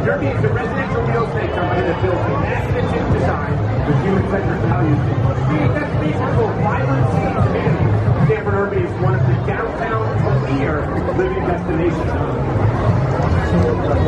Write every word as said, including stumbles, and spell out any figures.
Derby is a residential real estate company that builds imaginative design with human-centered values. The destination for vibrancy and community. Stamford Derby is one of the downtown premier living destinations.